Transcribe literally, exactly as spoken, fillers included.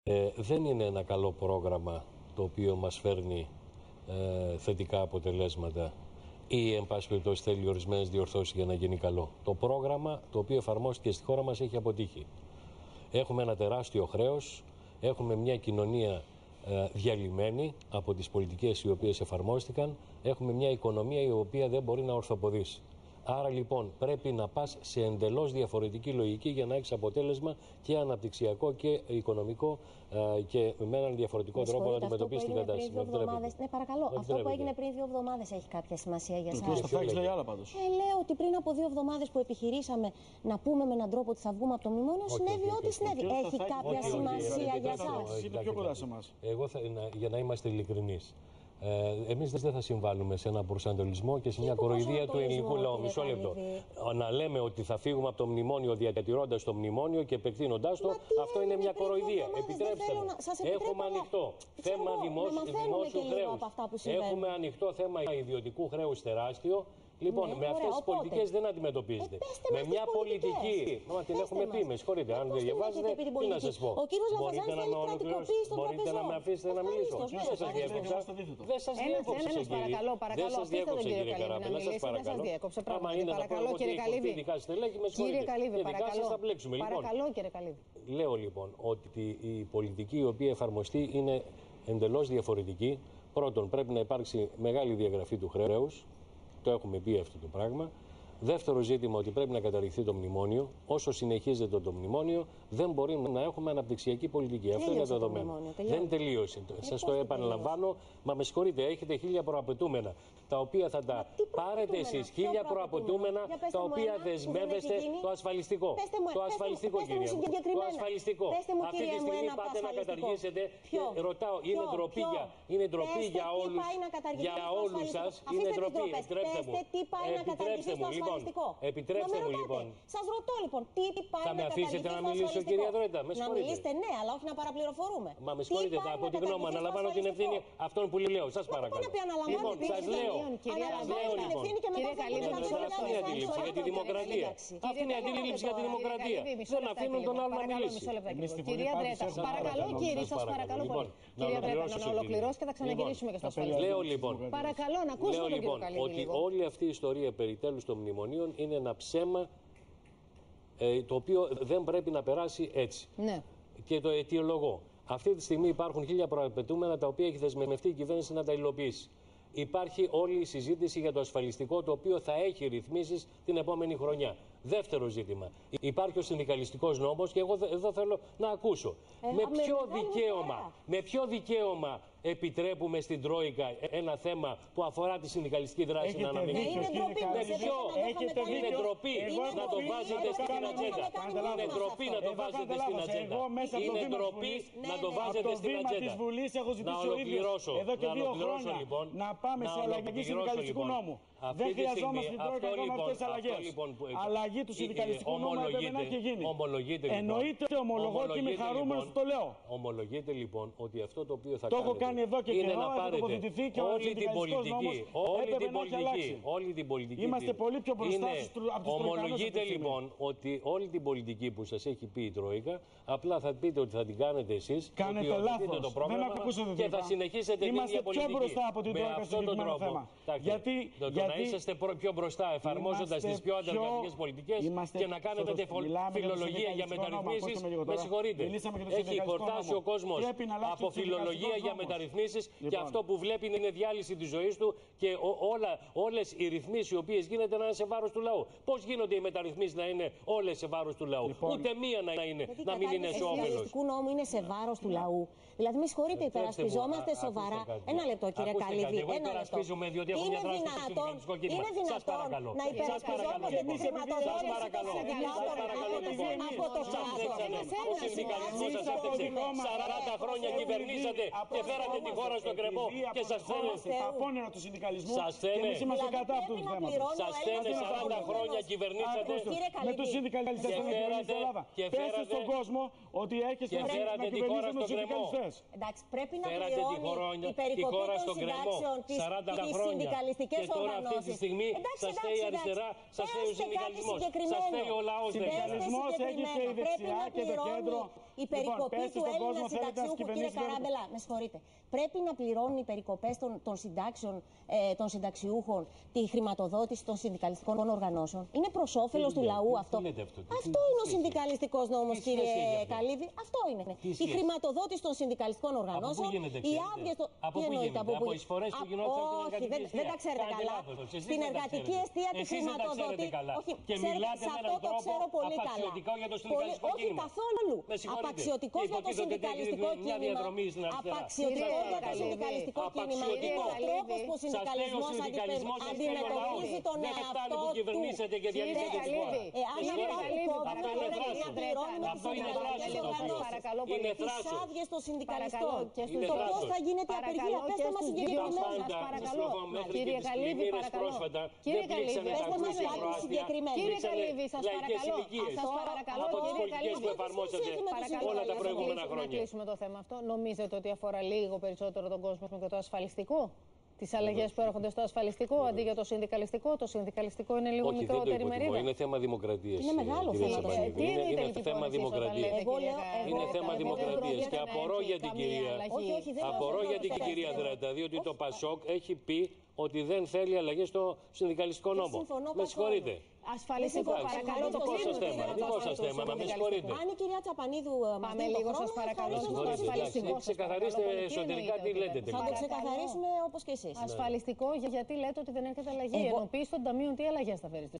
Ε, δεν είναι ένα καλό πρόγραμμα το οποίο μας φέρνει ε, θετικά αποτελέσματα ή εν πάση περιπτώσει θέλει ορισμένες διορθώσεις για να γίνει καλό. Το πρόγραμμα το οποίο εφαρμόστηκε στη χώρα μας έχει αποτύχει. Έχουμε ένα τεράστιο χρέος, έχουμε μια κοινωνία ε, διαλυμένη από τις πολιτικές οι οποίες εφαρμόστηκαν, έχουμε μια οικονομία η οποία δεν μπορεί να ορθοποδήσει. Άρα λοιπόν πρέπει να πας σε εντελώς διαφορετική λογική για να έχεις αποτέλεσμα και αναπτυξιακό και οικονομικό ε, και με έναν διαφορετικό τρόπο να αντιμετωπίσεις την κατάσταση. Ναι, παρακαλώ. Αυτό που έγινε πριν δύο εβδομάδες έχει κάποια σημασία για εσάς? Ο κ. Σταθάκης λέει άλλα πάντως. Ε, λέω ότι πριν από δύο εβδομάδες που επιχειρήσαμε να πούμε με έναν τρόπο ότι θα βγούμε από το μνημόνιο, συνέβη ό,τι συνέβη. Έχει κάποια σημασία για εσάς? Είναι πιο κοντά σε εμάς. Εγώ θα, για να είμαστε ειλικρινείς. Ε, εμείς δεν θα συμβάλλουμε σε έναν προσανατολισμό και σε μια κοροϊδία του ελληνικού λαού. Μισό λεπτό. Να λέμε ότι θα φύγουμε από το μνημόνιο διατηρώντας το μνημόνιο και επεκτείνοντάς το, αυτό είναι μια κοροϊδία. Επιτρέψτε μου. Έχουμε ανοιχτό θέμα δημόσιου χρέους. Έχουμε ανοιχτό θέμα ιδιωτικού χρέους τεράστιο. Λοιπόν, ναι, με αυτές τις πολιτικές δεν αντιμετωπίζετε. Ε, με μια πολιτική. Μα την έχουμε πει, με συγχωρείτε. Αν δεν διαβάζετε, τι να σας πω. Ο κύριος Λαφαζάνης θέλει κρατικοποίηση των τραπεζών. Μπορείτε να με αφήσετε να μιλήσω? Δεν σας διέκοψα. Δεν σας διέκοψα, κύριε. Παρακαλώ, παρακαλώ. Δεν σας διέκοψα, κύριε Καραπέλα. Σας παρακαλώ. Άμα είναι να πω ότι έχω πει ειδικά στελέχη, με συγχωρείτε. Ειδικά σας θα μπλέξουμε. Παρακαλώ, κύριε Καλίδη. Λέω λοιπόν ότι η πολιτική η οποία εφαρμοστεί είναι εντελώς διαφορετική. Πρώτον, πρέπει να υπάρξει μεγάλη διαγραφή του χρέους. Το έχουμε πει αυτό το πράγμα. Δεύτερο ζήτημα, ότι πρέπει να καταρριχθεί το μνημόνιο. Όσο συνεχίζεται το μνημόνιο, δεν μπορεί να έχουμε αναπτυξιακή πολιτική. Αυτό είναι δεδομένο. Δεν τελείωσε. Ε, Σας το επαναλαμβάνω, μα με συγχωρείτε, έχετε χίλια προαπαιτούμενα, τα οποία θα τα πάρετε εσείς. Χίλια προαπαιτούμενα, τα οποία δεσμεύεστε. Το ασφαλιστικό. Το ασφαλιστικό, κύριε. Το ασφαλιστικό. Αυτή τη στιγμή πάτε να καταργήσετε. Ρωτάω, είναι ντροπή για όλους σας. Είναι ντροπή. Επιτρέψτε μου. Επιτρέψτε μου λοιπόν. Σας ρωτώ λοιπόν, τι πάει θα να με αφήσετε να μιλήσω, κυρία Δρέτα? Με να μιλήσετε, ναι, αλλά όχι να παραπληροφορούμε. Μα με συγχωρείτε, από τη γνώμη αναλαμβάνω την ευθύνη αυτών που λέω. Σας παρακαλώ. Λοιπόν, σας λέω. Κύριε Καλίδη, αυτή είναι η αντίληψη για τη δημοκρατία. Αυτή είναι η αντίληψη για τη δημοκρατία. Δεν αφήνουν τον άλλο να μιλήσει. Κυρία Δρέτα, παρακαλώ κύριε, σας παρακαλώ πολύ. Κυρία Δρέτα, να ολοκληρώσει και θα ξαναγυρίσουμε και στο ασφαλιστικό. Λέω λοιπόν. Παρακαλώ να ακούσουμε τον κύριο Καλίδη. Ότι όλη αυτή η ιστορία περί τέλους των μνημονίων είναι ένα ψέμα ε, το οποίο δεν πρέπει να περάσει έτσι. Ναι. Και το αιτιολογώ. Αυτή τη στιγμή υπάρχουν χίλια προαπαιτούμενα τα οποία έχει δεσμευτεί η κυβέρνηση να τα υλοποιήσει. Υπάρχει όλη η συζήτηση για το ασφαλιστικό, το οποίο θα έχει ρυθμίσεις την επόμενη χρονιά. Δεύτερο ζήτημα. Υπάρχει ο συνδικαλιστικός νόμος και εγώ εδώ θέλω να ακούσω. Ε, με, ποιο δικαίωμα, με ποιο δικαίωμα επιτρέπουμε στην Τρόικα ένα θέμα που αφορά τη συνδικαλιστική δράση έχετε να αναμειχθεί? Είναι ντροπή, με ποιο? Είναι ντροπή να το βάζετε στην ατζέντα. Είναι ντροπή να το βάζετε στην ατζέντα. Είναι ντροπή να το βάζετε στην ατζέντα. Να ολοκληρώσω. Εδώ και δύο χρόνια λοιπόν. να πάμε σε αλλαγή συνδικαλιστικού νόμου. Δεν χρειαζόμαστε την Τρόικα ακόμα αυτές τις αλλαγές. Αλλαγή του συνδικαλιστικού νόμου δεν έχει γίνει. Εννοείται, ομολογώ και είμαι χαρούμενος που το λέω. Ομολογείτε λοιπόν ότι αυτό το οποίο θα το έχω κάνει εδώ και είναι καιρό, να πάρετε και όλη την πολιτική, όλη την πολιτική, όλη την πολιτική. Είμαστε πολύ πιο μπροστά από τους Ομολογείτε λοιπόν ότι όλη την πολιτική που σας έχει πει η Τρόικα, απλά θα πείτε ότι θα την κάνετε εσείς, κάνετε λάθος, το πρόγραμμα και θα συνεχίσετε την ίδια πολιτική. Είμαστε πιο μπροστά από την Τρόικα στο συγκεκριμένο θέμα. Γιατί να είσαστε πιο μπροστά εφαρμόζοντας τις πιο αντεργατικές πολιτικές και να κάνετε τη φιλολογία για μεταρρυθμίσεις, με συγχωρείτε. Έχει χορτάσει ο κόσμος από φιλολογία για μεταρρυθμίσεις και αυτό που βλέπει είναι διάλυση της ζωής του και όλα, όλες οι ρυθμίσεις οι οποίες γίνεται να είναι σε βάρος του λαού. Πώς γίνονται οι μεταρρυθμίσεις να είναι όλες σε βάρος του λαού? Λοιπόν, ούτε μία να, είναι, να μην είναι σε όφελος. Η νόμου είναι σε βάρος του λαού. Δηλαδή, με συγχωρείτε, υπερασπιζόμαστε σοβαρά. Ένα λεπτό, κύριε Καλίδη. Εγώ υπερασπίζομαι διότι έχω μια δράση στο συνδικαλιστικό κίνημα. Σας παρακαλώ. Να υπερασπιζόμαστε τη χρηματοδότηση των συνδικάτων από το κράτος. Ο συνδικαλισμός σας έφταξε. σαράντα χρόνια κυβερνήσατε και φέρατε τη χώρα στο κρεμό και σας φαίνεται. Τα απόνερα του συνδικαλισμού και εμείς είμαστε κατά αυτού του θέματος. Σας φαίνεται σαράντα χρόνια κυβερνήσατε με τους συνδικαλιστές των κυβερνήσεων στην Ελλάδα. Πέστε στον κόσμο ότι έχετε να κυβερνήσετε με τους συνδικαλιστές. Εντάξει, πρέπει να πληρώνει η περικοπή των συντάξεων τις συνδικαλιστικές οργανώσεις. Αυτή τη στιγμή σας φταίει η αριστερά, σας φταίει ο συνδικαλισμός, σας φταίει ο λαός. Ο συνδικαλισμός έχει και η δεξιά και το κέντρο. Η περικοπή λοιπόν, του Έλληνα συνταξιούχου, κύριε Καράμπελα, με συγχωρείτε. Πρέπει να πληρώνουν οι περικοπές των, των συντάξεων ε, των συνταξιούχων τη χρηματοδότηση των συνδικαλιστικών οργανώσεων. Είναι προς όφελος του λαού αυτό. Αυτό, αυτό είναι ο συνδικαλιστικός νόμος, κύριε Καλίδη. Αυτό είναι. Η χρηματοδότηση των συνδικαλιστικών οργανώσεων. Οι άδειες των. Από πού γίνεται, από εισφορές που γινόταν στην εργατική εργατική εστία. Δεν τα ξέρετε καλά. Στην εργατική εστία τη χρηματοδότηση. Όχι, και μιλάτε με έναν τρόπο απαξιωτικό για το συνδικαλιστικό κίνημα. Όχι καθόλου. Απαξιωτικό για το συνδικαλιστικό κίνημα. Απαξιωτικό για το συνδικαλιστικό κίνημα. Είναι ο τρόπος που ο συνδικαλισμός αντιμετωπίζει τον εαυτό του. Που κυβερνήσετε και διαλύσατε τη χώρα. Εάν υπάρχει κόμματα να πληρώνει με τις συνδικαλιστικές οργανώσεις. Είναι τις άδειες των συνδικαλιστών. Το πώς θα γίνεται η απεργία. Πέστε μας συγκεκριμένα. Παρακαλώ. Κύριε Καλίδη, παρακαλώ. Κύριε Καλίδη, πέστε μας κάτι συγκεκριμένο. Κύριε Καλίδη, σας παρακαλώ. Σας παρακαλώ. Από τις πολιτικές που εφαρμόσατε όλα τα προηγούμενα χρόνια. Να κλείσουμε το θέμα αυτό. Νομίζετε ότι αφορά λίγο περισσότερο τον κόσμο και το ασφαλιστικό? Τις αλλαγές που έρχονται στο ασφαλιστικό αντί για το συνδικαλιστικό. Το συνδικαλιστικό είναι λίγο Όχι, μικρότερη μερίδα. Είναι θέμα δημοκρατίας. Είναι μεγάλο θέμα. Είναι, είναι θέμα δημοκρατίας. Είναι θέμα δημοκρατίας. Και απορώ για την κυρία, απορώ για την κυρία Δρέντα, διότι το ΠΑΣΟΚ έχει πει ότι δεν θέλει αλλαγές στο συνδικαλιστικό νόμο. Με συγχωρείτε. Ασφαλιστικό, παρακαλώ, το δικό σας θέμα. Δικό σας θέμα, με συγχωρείτε. Αν η κυρία Τσαπανίδου μας πάμε λίγο, σας παρακαλώ, στο ασφαλιστικό. Ξεκαθαρίστε εσωτερικά τι λέτε. Θα το ξεκαθαρίσουμε όπως και εσείς. Ασφαλιστικό, γιατί λέτε ότι δεν έρχεται αλλαγή. Ενωπή των ταμείων, τι αλλαγές θα φέρει?